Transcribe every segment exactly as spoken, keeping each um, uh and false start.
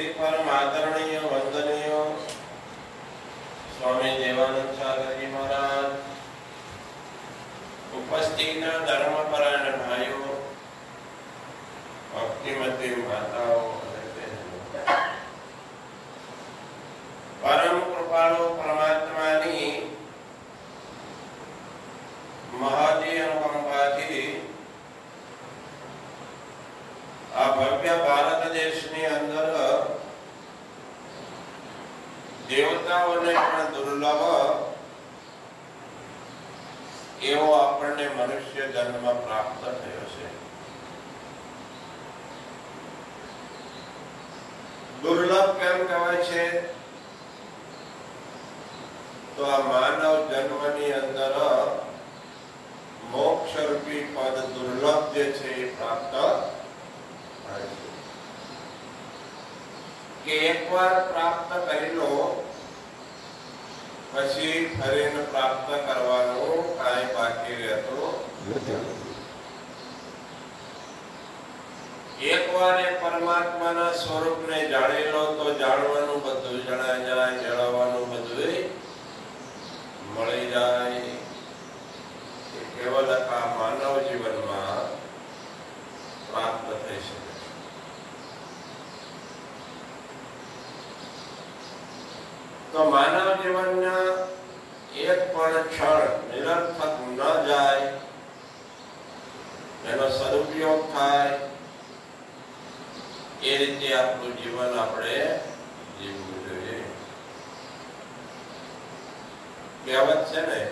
श्री परम आदरणीय वंदनीय स्वामी देवानंद सागर जी महाराज, उपस्थित धर्मपरायण भाइयों, भक्तिमती माताओं, परम कृपाळु परमात्मानी महाजी अनुकंपाथी आ भव्य भारत देशनी अंदर देवताओने पण दुर्लभ एवो आपणे मनुष्य जन्म प्राप्त थयो छे। दुर्लभ केम कहेवाय छे तो आ मानव जन्मनी अंदर मोक्ष रूपी पद दुर्लभ जे छे प्राप्त थाय छे कि एक बार प्राप्त करी लो पछी फरीने प्राप्त करवानो काई बाकी रहतो નથી। एक बार ए परमात्माना स्वरूपने जाणी लो तो जाणवानुं बधुं जणाय जाय, जळवानुं बधुं मळी जाय। केवल आ मानव जीवन में प्राप्त थई शके। तो मानव जीवन एक पण क्षण निरर्थक न जाए, एनो सदुपयोग थाय ए रीते आपणुं जीवन आपणे जीवવું જોઈએ। कहेवत छे ने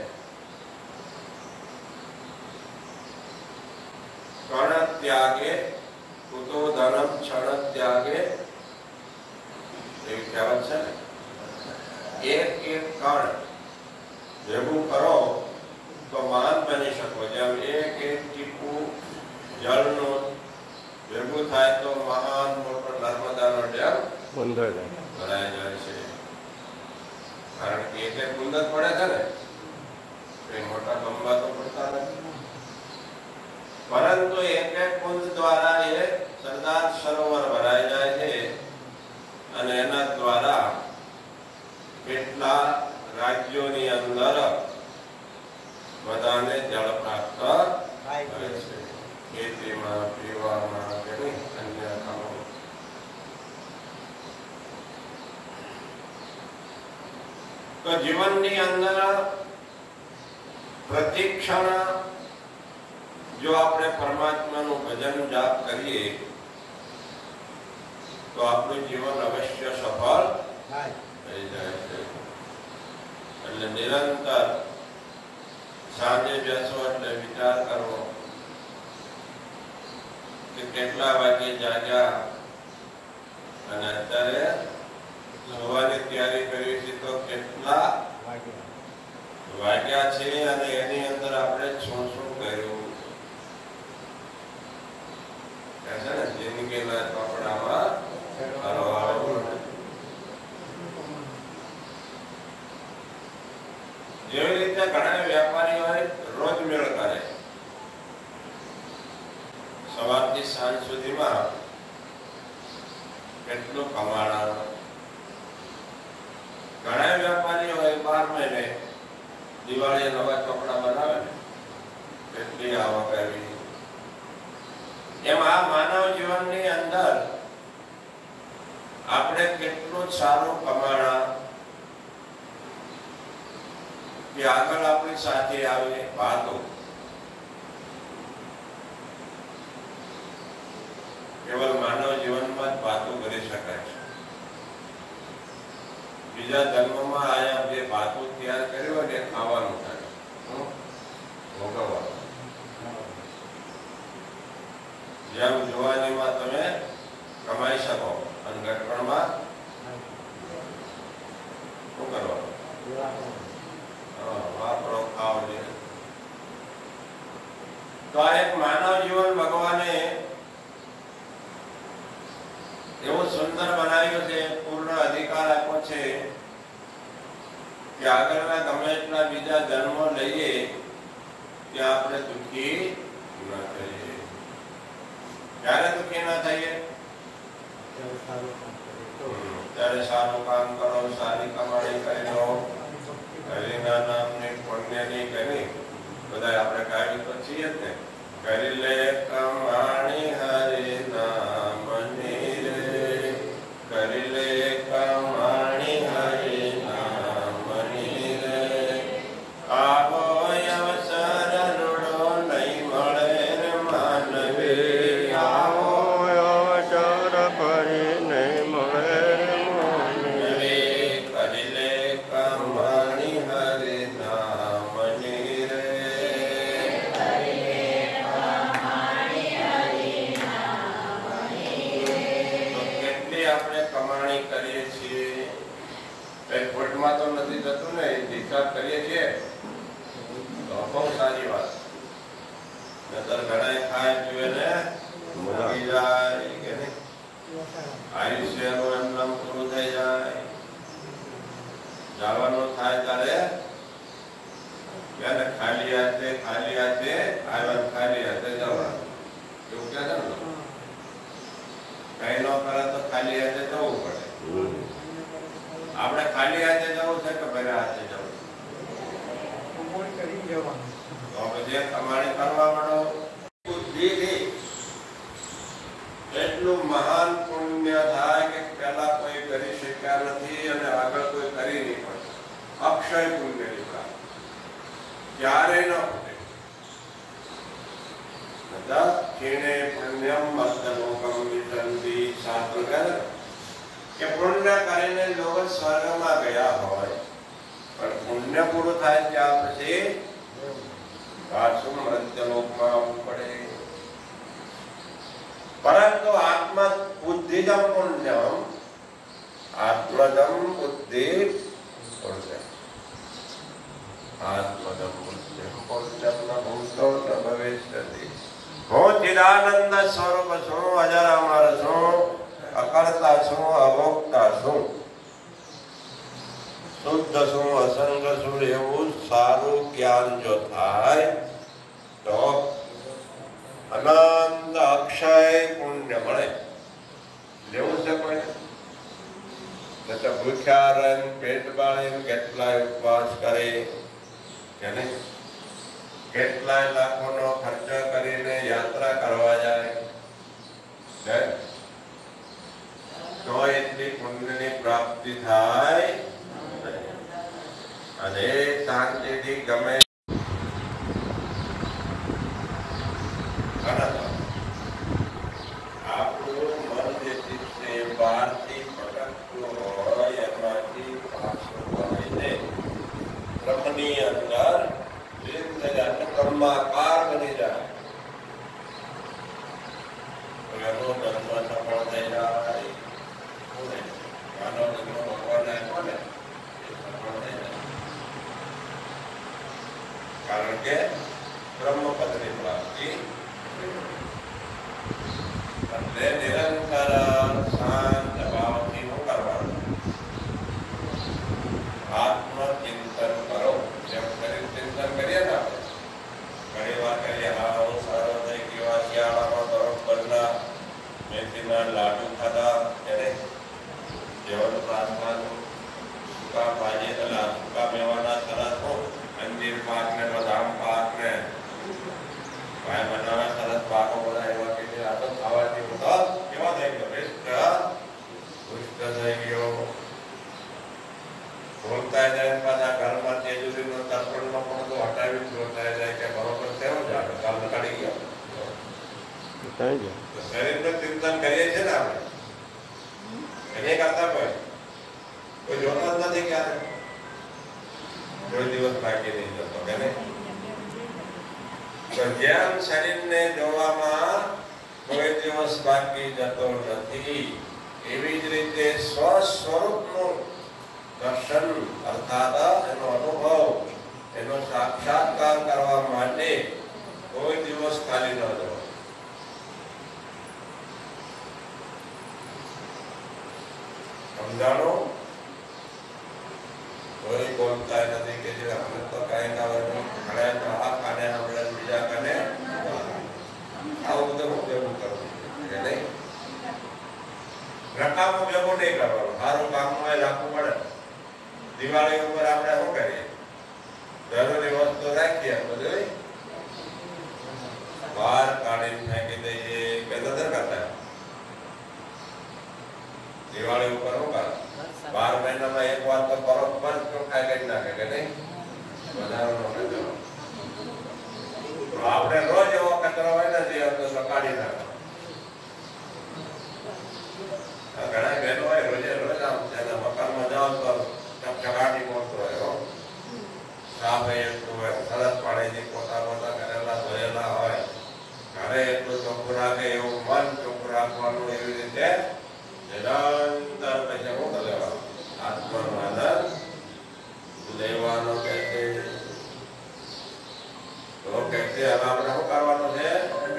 कण त्यागे कुतो धनम क्षण त्यागे, एवी कहेवत छे ने। एक एक कण भेगुं करो तो महान बनी शको। जेम एक एक टीपू जलनो भेगुं थाय तो महान मोटो नर्मदानो डेम बंधाई जाय भराई जाय छे। कारण के एक एक बूंद पड़े छे ने, कोई मोटा बंबा तो पड़ता नहीं, परंतु एक एक बूंद द्वारा ये सरदार सरोवर भराई जाय छे अने एना द्वारा કેટલા રાજ્યોની અંદર બધાને જળ પ્રાપ્ત થાય છે। ખેતીમાં, પીવામાં કે અન્ય કામો। તો જીવનની અંદર પ્રતિક્ષણ જો આપણે પરમાત્માનું ભજન જાપ કરીએ તો આપણું જીવન અવશ્ય સફળ થાય। એટલે નિરંતર સાંજે બેસો એટલે વિચાર કરવો કે કેટલા વાગે જાગ્યા અને અત્યારે સુવાની તૈયારી કરી છે તો કેટલા વાગ્યા છે અને એની અંદર આપણે શું શું કર્યું છે ને જિંદગીના ચોપડામાં કરવાનું। જેવી રીતે ઘણા વેપારીઓ રોજ મેળ કરે, સવારથી સાંજ સુધીમાં કેટલું કમાણા। ઘણા વેપારીઓ બાર મહિને દિવાળીએ નવા ચોપડા બનાવે ને કેટલી આવક આવી। એમ આ માનવ જીવનની અંદર આપણે કેટલું સારું કમાણા कि आगळ आपणी साथे आवे वातो। केवल मानव जीवन में बातों करी शकाय छे। बीजा जन्म में आया जे बातों तैयार कर्यो ने खावानुं थाय भोगवવાનું। जेम जुवानी में तमे कमाई शको अने गटपण में शुं करवानुं वापरो खाओ जे। तो एक मानव जीवन भगवाने एवं सुंदर बनाव्યું છે, પૂર્ણ અધિકાર આપ્યો છે કે આગળના ગમે એટલા બીજા જન્મો લઈએ કે આપણે દુઃખી ન થઈએ। ક્યારે દુઃખી ન થઈએ? ત્યારે સારું કામ કરો, સારી કમાણી કરી લો, હરિના નામની પુણ્યની કરી બધા આપણે કાઢી તો છીએ જ ને. કરી લે કમાણી હરિ નામની રે, કરી લે કમાણી હરિ નામની રે. આવો અવસર રૂડો નહીં મળે રે માનવી, આવો અવસર ફરી નહીં મળે રે માનવી. કરી લે કમાણી હરિ નામની રે. આપણે કમાણી કરીએ છીએ કઈ ખોટમાં તો નથી થતું ને, હિસાબ કરીએ છીએ તો બહુ સારી વાત. નતર ઘણા ખાય પીવે ને મૂકી જાય કે નહીં, આયુષ્યનું એમ નામ પૂરું થઈ જાય. જવાનું થાય ત્યારે ક્યારે ખાલી હાથે ખાલી હાથે આવ્યા, ખાલી હાથે જવા એવું કે છે ને. કઈ ન કરે તો ખાલી હાથે જવું પડે. આપણે ખાલી હાથે જવું છે કે ભલે હાથે જવું? તો પછી કમાણી કરવા માંડો. બુદ્ધિથી એટલું મહાન પુણ્ય થાય કે પેલા કોઈ કરી શક્યા નથી અને આગળ કોઈ કરી નહીં પડે. અક્ષય પુણ્ય ની પ્રાપ્તિ ક્યારેય ન પડે. ક્ષીણે પુણ્યમ મસ્તલોકમ વિસંતિ. શાસ્ત્ર કહે કે પુણ્ય કરીને લોકો સ્વર્ગમાં ગયા હોય પણ પુણ્ય પૂરું થાય ત્યાં પછી પાછું મૃત્યુલોકમાં આવવું પડે. પરંતુ આત્મા બુદ્ધિજમ પુણ્યમ, આત્મજમ બુદ્ધિ પુણ્યમ, આત્મજમ બુદ્ધિ પુણ્યમ ન ભૂતો ન ભવિષ્યતિ. હું ચિદાનંદ સ્વરૂપ છું, અજર અમર છું, અકર્તા છું, અભોક્તા છું, શુદ્ધ છું, અસંગ છું. એવું સારું જ્ઞાન જો થાય તો અનંત અક્ષય પુણ્ય મળે. લેવું છે કોઈ તો ભૂખ્યા રહીને પેટ બાળીને કેટલાય ઉપવાસ કરે કે નહીં, કેટલાય લાખોનો ખર્ચ કરીને યાત્રા કરવા જાય તો એટલી પુણ્યની પ્રાપ્તિ થાય. અને શાંતિથી ગમે આપણું મન જે છે બહારથી ભટકતું હોય એમાંથી પાછું વળીને બ્રહ્મની અંદર કર્માકાર બની જાય. એનો જન્મ સફળ થઈ જાય. માનવ જન્મ ભગવાન આપ્યો ને એ સફળ થઈ જાય. કારણ કે બ્રહ્મપદની પ્રાપ્તિ એટલે નિરંતર શાંત ભાવથી શું કરવાનું? આત્મચિંતન કરો. જેમ શરીર ચિંતન કરીએ ને આપણે ઘણી વાર કરીએ, હા હું સારો થઈ ગયો, શિયાળામાં બરોબરના મેથીના લાડુ ખાધા ત્યારે જેવાનું પ્રાર્થનાનું સૂકા ભાજી સૂકા મેવાના સરસ હો, અંજીર પાક ને બદામ પાક ને ભાઈ બનાવવા સરસ પાકો બધા એવા કે આ તો ખાવાથી બધા કેવા થઈ ગયો, પુષ્ટ થઈ ગયો. બોલતા જાય પાછા ઘરમાં તેજુરીનો તર્પણનો પણ તો હટાવી બોલતા જાય કે બરોબર થયો જ આપણે કાલ કાઢી ગયો. શરીરનું ચિંતન કરીએ છીએ ને આપણે, એને કરતા કોઈ કોઈ જોતા જ નથી ક્યારે કોઈ દિવસ બાકી નહીં જતો કે નહીં. જેમ શરીરને જોવામાં કોઈ દિવસ બાકી જતો નથી એવી જ રીતે સ્વ સ્વરૂપનું દર્શન અર્થાત એનો અનુભવ, એનો સાક્ષાત્કાર કરવા માટે કોઈ દિવસ ખાલી ન જવો. સમજાણો? કોઈ બોલતા નથી કે જે અમે તો કઈ ના હોય ઘણા તો આ કાને આપણે બીજા કાને આવું બધું હું કેવું કરું કે નહીં. રકામો ભેગો નહીં કરવાનો, સારું કામ માં રાખવું પડે. દિવાળી ઉપર આપણે શું કરીએ, જરૂરી વસ્તુ રાખીએ બધું બહાર કાઢીને નાખી દઈએ કે નથી કરતા. દિવાળી ઉપર શું કરે, બાર મહિનામાં એક વાર તો બરોબર ચોખ્ખા કરી નાખે કે નહીં, વધારો કચરો. આપણે રોજ એવો કચરો હોય ને જે તો કાઢી નાખે. ઘણા બહેનો હોય રોજે રોજ આમ તેના મકાનમાં જાઓ તો ચકચકાટી મળતો હોય, સાફ એટલું હોય, સરસ પાણીથી પોતા પોતા કરેલા ધોયેલા હોય, ઘરે એટલું ચોખ્ખું રાખે એવું મન ચોખ્ખું રાખવાનું. એવી રીતે નિરંતર પછી શું લેવાનું, આત્માનો આનંદ લેવાનો કે છે. તો કે છે હવે આપણે શું કરવાનું છે,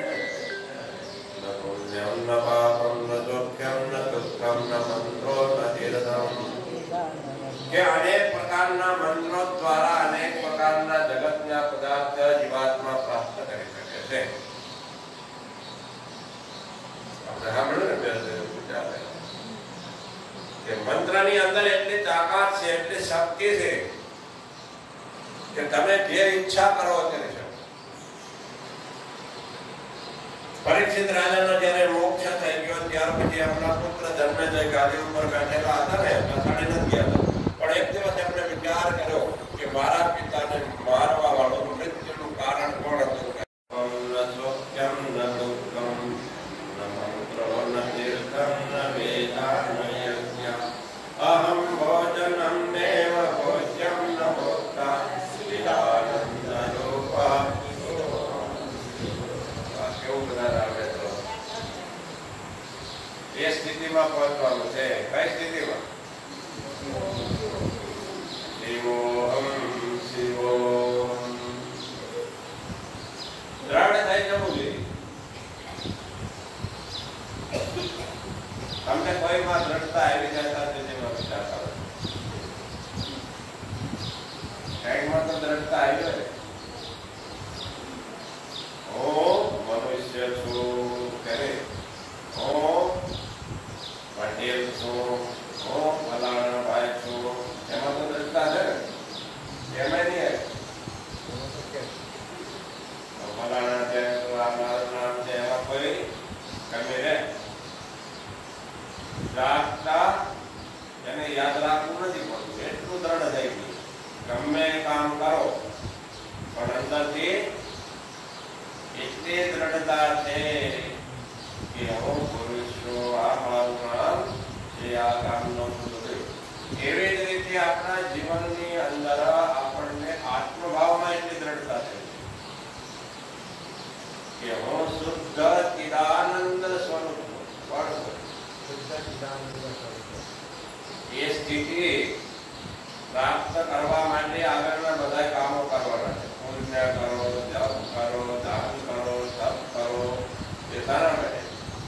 કે અનેક પ્રકારના મંત્રો દ્વારા અનેક પ્રકારના જગતના પદાર્થ જીવાત્મા પ્રાપ્ત કરી શકે છે. આપણે સાંભળ્યું ને કે મંત્રની અંદર એટલી તાકાત છે, એટલી શક્તિ છે કે તમે જે ઈચ્છા કરો કરી શકો. પરીક્ષિત રાજાનો જ્યારે મોક્ષ થઈ ગયો ત્યાર પછી એમના પુત્ર જન્મેજય ગાદી ઉપર બેઠેલા હતા ને, બેસાડી નથી ગયા હતા. પણ એક દિવસ એમણે વિચાર કર્યો કે મારા પિતાને મારવા વાળો મૃત્યુનું કારણ કોણ હતું. અહમ ભોજનમ દેવ ભોજ્યમ ન ભોક્તા વિદાનંદ રૂપા. કેવું બધા આવે તો એ સ્થિતિમાં પહોંચવાનું છે. કઈ સ્થિતિમાં? શિવોહમ શિવોહમ દ્રઢ થઈ જવું જોઈએ. તમને કોઈ માં દ્રઢતા આવી જતા સ્થિતિમાં વિચાર કરો. કઈમાં તો દ્રઢતા આવી હોય. હું મનુષ્ય છું કે હું પટેલ છું, હું ફલાણા ભાઈ છું, એમાં તો દ્રઢતા છે ને. એમાં નહીં ફલાણા છે, આ મારું નામ છે, એમાં કોઈ કમી રહે. રાખતા એને યાદ રાખવું નથી પડતું, એટલું દ્રઢ થઈ ગયું. ગમે કામ કરો પણ અંદરથી એટલી દ્રઢતા છે કે હું પુરુષ છું, આ મારું નામ છે, આ કામનો બધું. એવી જ રીતે આપણા જીવનની અંદર આપણને આત્મભાવમાં એટલી દ્રઢતા છે કે હું શુદ્ધ ચિદાનંદ સ્વરૂપ છું. એ સ્થિતિ પ્રાપ્ત કરવા માટે આગળના બધા કામો કરવાના છે. પુણ્ય કરો, જપ કરો, દાન કરો, તપ કરો. એ તારા માટે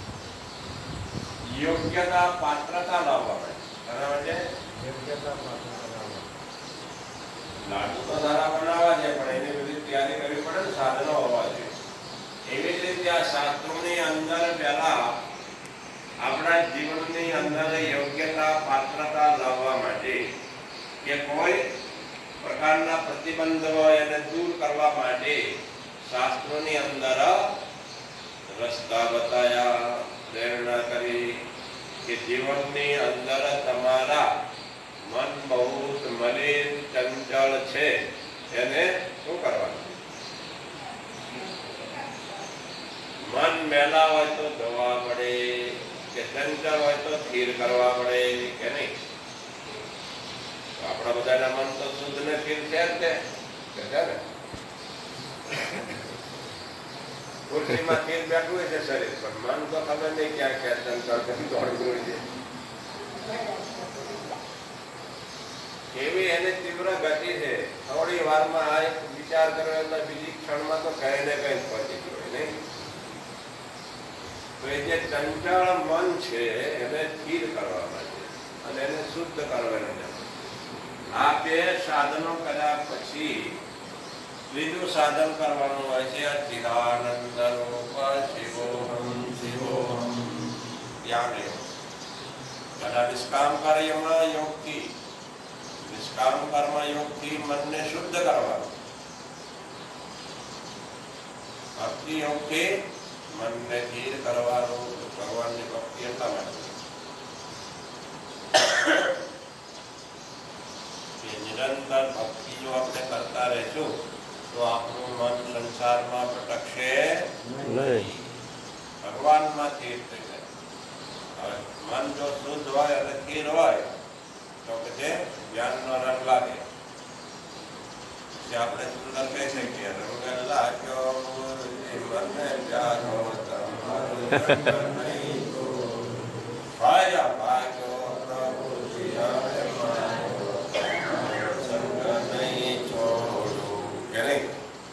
યોગ્યતા પાત્રતા લાવવા માટે. તારા માટે યોગ્યતા પાત્રતા લાવવા. લાડુ તો સારા બનાવવા છે પણ એની બધી તૈયારી કરવી પડે ને, સાધનો હોવા જોઈએ. એવી જ રીતે આ શાસ્ત્રોની અંદર પહેલા આપણા જીવનની અંદર યોગ્યતા પાત્રતા લાવવા માટે કે કોઈ પ્રકારના પ્રતિબંધ હોય એને દૂર કરવા માટે શાસ્ત્રોની અંદર રસ્તા બતાયા, પ્રેરણા કરી કે જીવનની અંદર તમારા મન બહુ મલિન ચંચળ છે, એને શું કરવાનું? મન મેલા હોય તો ધોવા પડે, કે ચંચળ હોય તો સ્થિર કરવા પડે કે નહીં? આપણા બધાના મન તો શુદ્ધ ને સ્થિર છે જ ને. ખુરશીમાં સ્થિર બેઠું હોય છે શરીર, પણ મન તો ખબર નહીં ક્યાં ક્યાં ચંચળ દોડતું છે. એવી એની તીવ્ર ગતિ છે. થોડી વારમાં આ એક વિચાર કર્યો એટલે બીજી ક્ષણમાં તો કઈ ને કઈ પહોંચી ગયો નહીં. તો એ જે ચંચળ મન છે એને સ્થિર કરવા માટે અને એને શુદ્ધ કરવાના આ બે સાધનો કર્યા પછી ત્રીજું સાધન કરવાનું હોય છે ચિદાનંદ રૂપ શિવોહમ શિવોહમ. યાદ રહ્યો અને નિષ્કામ કાર્યમાં યોગથી નિષ્કામ કર્મ યોગથી મનને શુદ્ધ કરવાનું, ભક્તિ યોગથી મનને ધીર કરવાનું. ભગવાનની ભક્તિ એટલા માટે નિરંતર ભક્તિ જો આપણે કરતા રહેશું તો આપણું મન સંસારમાં ભટકશે નહીં, ભગવાનમાં સ્થિર થઈ જાય. હવે મન જો શુદ્ધ હોય અને સ્થિર હોય તો કે જ્ઞાનનો રંગ લાગે. આપણે સુંદર કહી શકીએ, રંગ લાગ્યો મને પ્યારો તમારો નહીં તો ભાયા ભાગ્યો પ્રભુ જીયારે મારો સંગ નહીં છોડું. કે નહીં?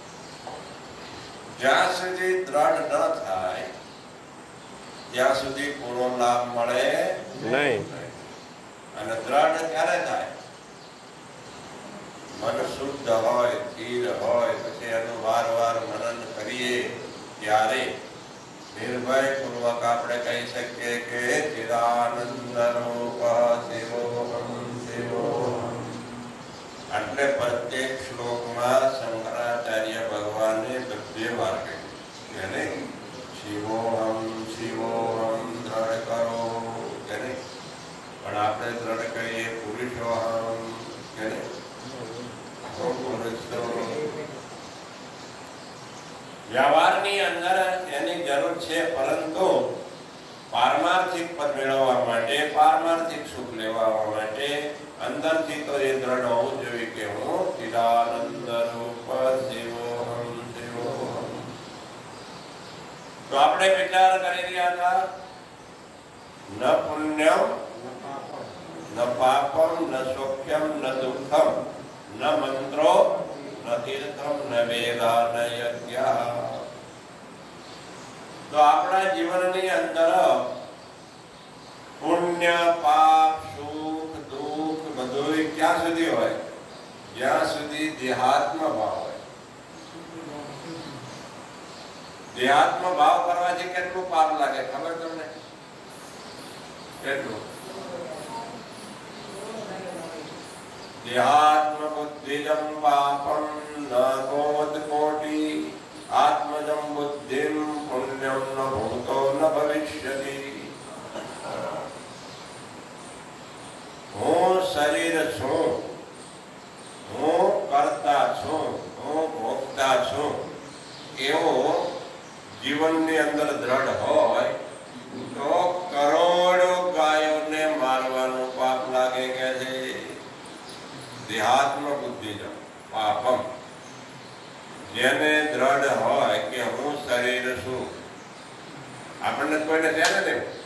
જ્યાં સુધી દ્રઢ ન થાય ત્યાં સુધી પૂરો લાભ મળે નહીં. અને દ્રઢ ક્યારે થાય? મન શુદ્ધ હોય, સ્થિર હોય, પછી એનું વાર વાર મનન કરીએ ત્યારે નિર્ભય પૂર્વક આપણે કહી શકીએ કે ચિદાનંદ રૂપ શિવોહમ શિવોહમ. એટલે પ્રત્યેક શ્લોકમાં શંકરાચાર્ય ભગવાને બે વાર કહ્યું કે શિવોહમ શિવોહમ દ્રઢ કરો કે નહીં? પણ આપણે દ્રઢ કહીએ પુરુષોહમ કે નહીં? વ્યવહારની અંદર એની જરૂર છે, પરંતુ પારમાર્થિક પદ મેળવવા માટે, પારમાર્થિક સુખ લેવા માટે અંદરથી તો એ દ્રઢ હોવું જોઈએ કે હું ચિદાનંદ રૂપ શિવોહમ શિવોહમ. તો આપણે વિચાર કરી રહ્યા હતા, ન પુણ્યમ ન પાપમ ન સૌખ્યમ ન દુઃખમ ન મંત્રો ન તીર્થમ ન વેદા ન યજ્ઞ. તો આપણા જીવનની અંદર પુણ્ય પાપ સુખ દુઃખ બધું ક્યાં સુધી હોય? જ્યાં સુધી દેહાત્મ ભાવ હોય. દેહાત્મ ભાવ કરવાથી કેટલું પાપ લાગે ખબર તમને? કેટલું? દેહાત્મ બુદ્ધિજમ પાપમ ન બોધ કોટિ આત્મજમ બુદ્ધિમ પુણ્યમ ન ભૂતો ન ભવિષ્યતિ. હું શરીર છું, હું કરતા છું, હું ભોગતા છું એવો જીવનની અંદર દ્રઢ હોય તો કરોડો ગાયોને મારવાનું પાપ લાગે કે છે. દેહાત્મ બુદ્ધિજમ પાપમ. જેને દ્રઢ હોય કે હું શરીર છું, આપણને કોઈને ધ્યાન નહીં.